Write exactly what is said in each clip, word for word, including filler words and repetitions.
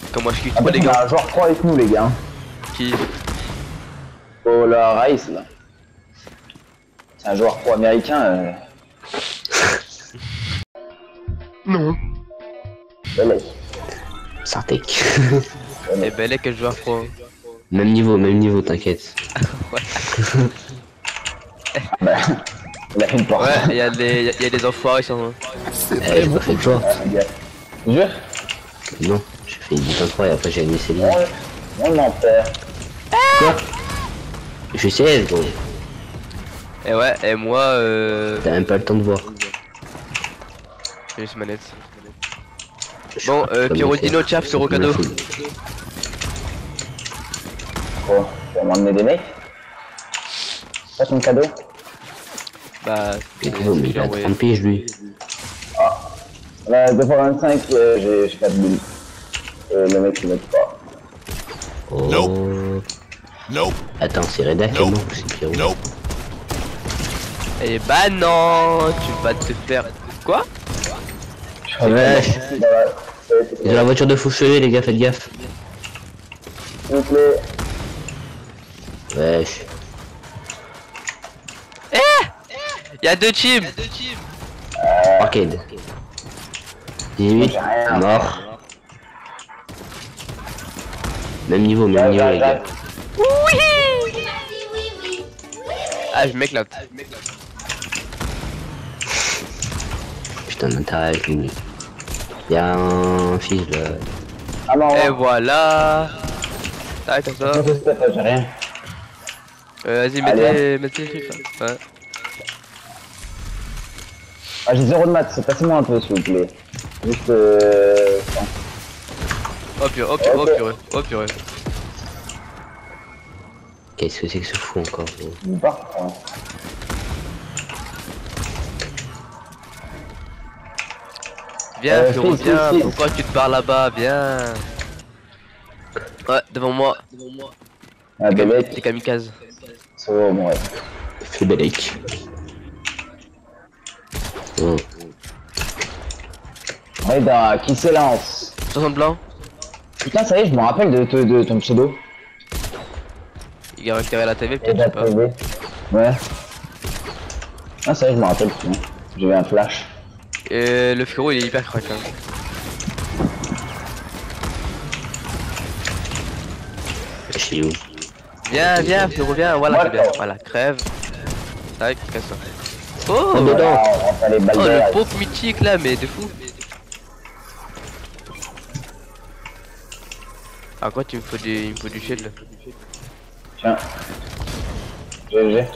Comment je kiffe Ah, trop les on a gars. un joueur pro avec nous les gars. Qui? Oh la Rice là. C'est un joueur pro américain. Euh... Non. Belek. Sartek. Eh ben là quel joueur pro. Même niveau, même niveau, t'inquiète. Ouais. Bah, il a fait une porte. Ouais, y'a des, y a des enfoirés sur moi. Eh, j'ai pas fait le choix. Tu jures? Non, j'ai fait une vingt-trois et après j'ai mis Céline. On m'en perd. Quoi? Je suis seize gros. Et ouais, et moi euh... T'as même pas le temps de voir. j'ai juste manette. Je Bon, crois que euh, tu vas Pierrot me faire. Dino, tiens, Pierrot Ça me cadeau. fout. Oh, tu vas m'emmener des mecs? Ça ton cadeau? Bah, Mais gros, mais il a envoyé. trente piges lui. Là, deux fois vingt-cinq, euh, j'ai j'ai quatre bulles. Euh, le mec il m'aide pas. Oh. Nope. Nope. Attends, c'est Reda qui est Nope. mort ou c'est Pierrot? Nope. Eh bah non, tu vas te faire... Quoi? Ouais. Bah, ouais. Ils ont la voiture de Fouchelet les gars, faites gaffe. S'il vous plaît. Wesh. Y'a deux teams. Arcade. dix-huit, J'ai rien. mort. Même niveau, même niveau les gars. Ah, je m'éclate. Putain, l'intérêt avec lui. Y'a un fils là. Ah non, Et non. voilà. Tac, comme ça. J'ai rien. Euh, vas-y, Allez, mettez, mettez les trucs là. Ouais. Ah, j'ai zéro de maths, passez-moi un peu s'il vous plaît. Juste euh... Oh purée, oh purée, oh Ok. purée, oh purée. Qu'est-ce que c'est que ce fou encore gros? une part. Hein. Viens, Euh, Pierrot, fils, viens. fils, fils. Pourquoi tu te barres là-bas? Viens. Ouais, devant moi. Ah, T'es Belek. kamikaze. C'est bon, ouais. Fais Belek. Oh. Ouais, bah, qui s'élance? soixante blanc. Putain, ça y est, je me rappelle de, de, de ton pseudo. Il a récupéré la T V, Et peut-être, je sais pas. T V. Ouais. Ah, ça y est, je me rappelle plus. J'ai eu un flash. Et le frérot, il est hyper crack. Hein. Je suis où? Viens, viens, frérot, viens. Voilà, c'est bien. Voilà, crève. Tac, casse-toi. Oh, Oh, dedans. Ah, on rentre les balles oh, derrière. le pauvre mythique là, mais de fou. Ah quoi, tu me faut du, il me faut du shield là. Tiens. G G.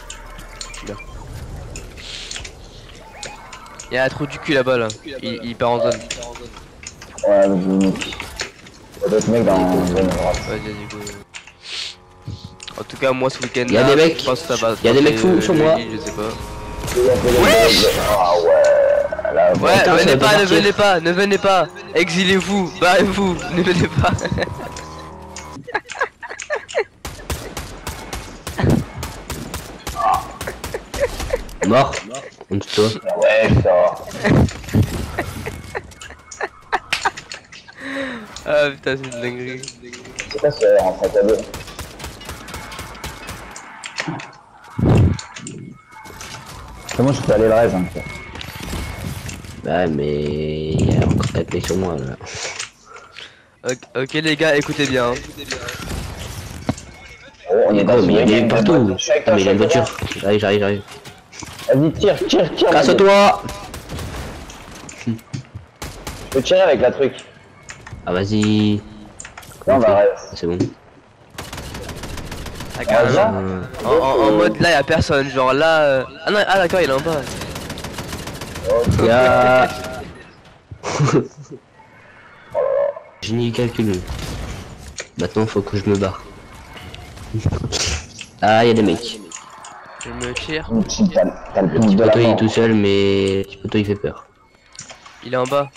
Il y a un trou du cul là-bas là. Il, il part en zone. Ouais, je vous nique. Il y a d'autres mecs dans la zone droite. Vas-y, vas-y, go. En tout cas, moi ce week-end Y a là, des mecs. je pense que ça va. Y a des mecs passer fous sur le moi. lit, Je sais pas. Wesh. Ah ouais. Là, Ouais, Attends, ça venez va pas, pas ne partir. venez pas, ne venez pas. Exilez-vous, barrez-vous, ne venez pas. Mort. En dessous de toi. Ouais, ça. Ah putain, c'est une dinguerie. C'est quoi ce en sac à dos? Comment je peux aller le reste hein, Bah mais il y a encore quatre mecs sur moi là. Ok, ok, les gars, écoutez bien. hein. Oh, on est Gros, dans mais il une est game, partout. je suis avec Ah toi, mais il a une je suis avec voiture. J'arrive, j'arrive, j'arrive. toi. Vas-y, tire, tire, tire. Casse-toi. Je peux tirer avec la truc. Ah vas-y. Non, bah reste. Ah, c'est bon. Ah, Ah, carrément. déjà Euh, En, en- en mode là, y'a personne. Genre là. euh, Ah non, ah d'accord, il est en bas. Il y a... Génie calcul. Maintenant faut que je me barre. Ah il y a des mecs. Je me tire. Une petite, t'as t'as le Le pouce petit de la poteau il est mort. tout seul mais le petit poteau il fait peur. Il est en bas.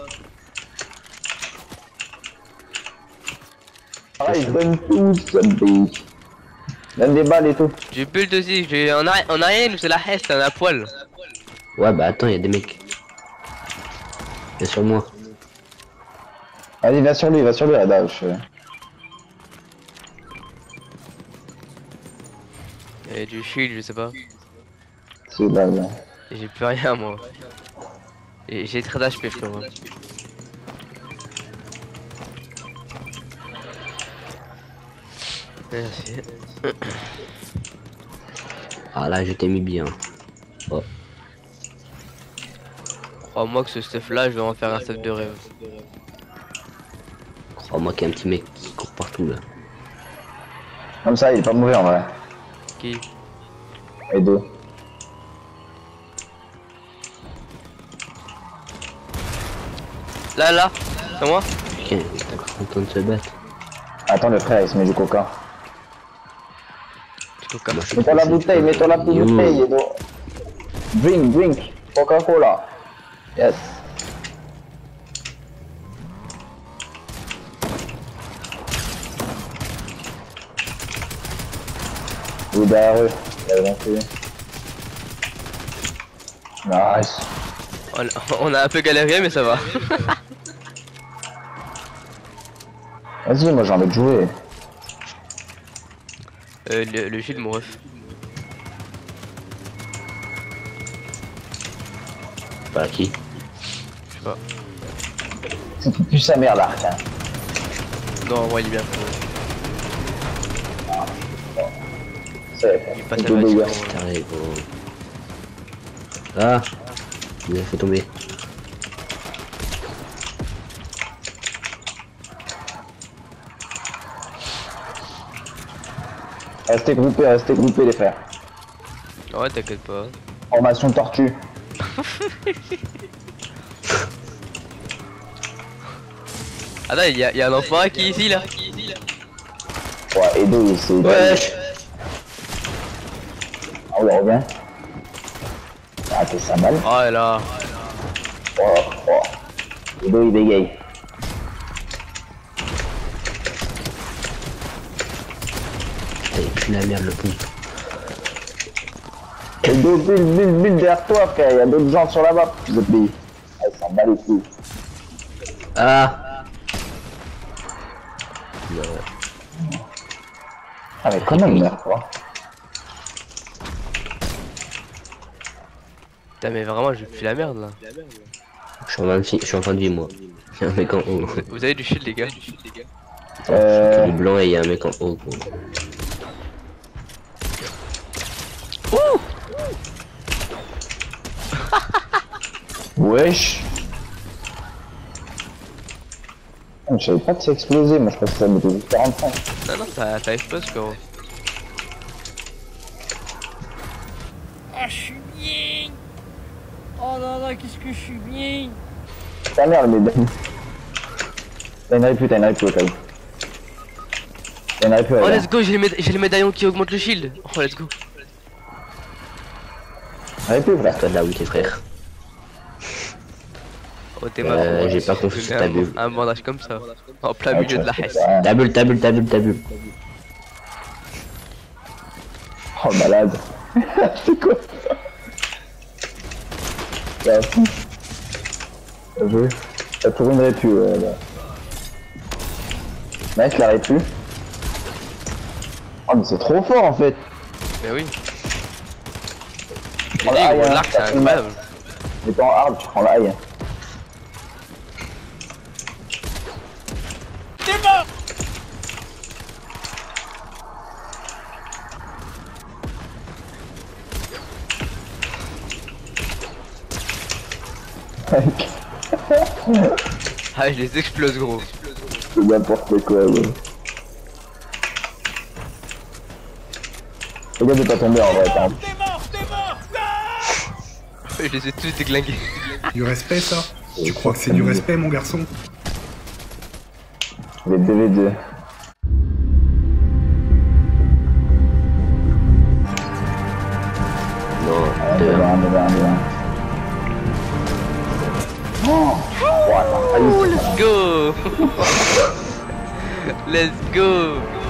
Ah, il donne tout, ça me donne des balles et tout. J'ai bulle aussi. J'ai en arrière, en arrière, c'est la hesse, c'est un à poil. Ouais bah attends il y a des mecs. Il y a sur moi. Vas-y, va sur lui, va sur lui, Reda. Je... Et du shield, je sais pas. C'est là, là. J'ai plus rien moi. Et j'ai très d'H P frérot. Merci. Ah là, je t'ai mis bien. Oh. Crois-moi que ce stuff là, je vais en faire un stuff de rêve. Crois-moi qu'il y a un petit mec qui court partout là. Comme ça, il est pas mauvais en vrai. Qui? Et deux. Là, là, c'est moi? Putain, t'es encore content de se battre. Attends, le frère, il se met du coca. Du coca. Moi, je Mets-toi la bouteille, mets-toi la Yo. bouteille. Edo. Drink, drink. Coca-Cola. Yes. Il est derrière eux. Il a lancé. Nice. On, on a un peu galéré, mais ça va. Vas-y, moi j'ai envie de jouer. euh, le, le shield, mon ref. Bah qui? Je sais pas. C'est plus sa mère là. Hein. Non, moi il est bien. C'est Il passe à tout la dégâts. bâtiment. Carré, gros. Ah! Il a fait tomber. Restez groupés, restez groupés les frères. Ouais, t'inquiète pas. Formation tortue. Attends, il y, a- y a un enfant qui est ici là. Ouais, Edo il s'est... Wesh! Ah, on revient. Ah, t'es ça mal. Oh là. Oh, oh. Edo il bégaye. T'avais plus la merde le pouce. Edo, bulle, bulle, bulle derrière toi frère, y'a d'autres gens sur la map. Vous êtes des... Ah, ils s'en bat les couilles. Ah! Non. Ah mais comment il meurt quoi? Putain, mais vraiment, je fuis la merde là. Je suis en fin de, fi- je suis en fin de vie moi. Il y a un mec en haut. Vous avez du shield, les gars? Euh... Du blanc et il y a un mec en haut gros. Wesh. Oh, je savais pas que ça explosait, moi je pensais que ça mettait juste quarante-cinq. Non, non, ça, ça explose, frérot. Ah, je suis bien. Oh là là, qu'est-ce que je suis bien. Ta mère le médaille. T'as une répute, t'as une répute au cas où. T'as une répute, Oh, regarde. let's go, j'ai le, méda- j'ai le médaillon qui augmente le shield. Oh, let's go. Répute frère. Toi de là où t'es frère. Oh, t'es Euh, mort. j'ai pas compris Un- ta bulle. Un bandage comme ça. En plein Ah, milieu de la tu vois, haisse. c'est ça. Ta bulle, ta bulle, ta bulle, ta bulle. Oh malade. C'est quoi? T'as fou. T'as vu? T'as trouvé une répute, ouais, là. Nice la répute. Oh mais c'est trop fort en fait. Mais oui. J'ai Oh, dit, là, gros, y a un- l'arc, c'est incroyable. Mais pas en hard, tu prends l'ail. T'es mort. Ah, je les explose, gros. C'est n'importe quoi, ouais. Regarde de pas tomber en vrai, attends. T'es mort, t'es mort. Je les ai tous déglingués. Du respect, ça? Tu crois que c'est du respect, mon garçon? Les D V deux. Non, Un, deux. deux, un, deux, un, deux, un. Oh! Oh, attends, allez, Let's go. Let's go.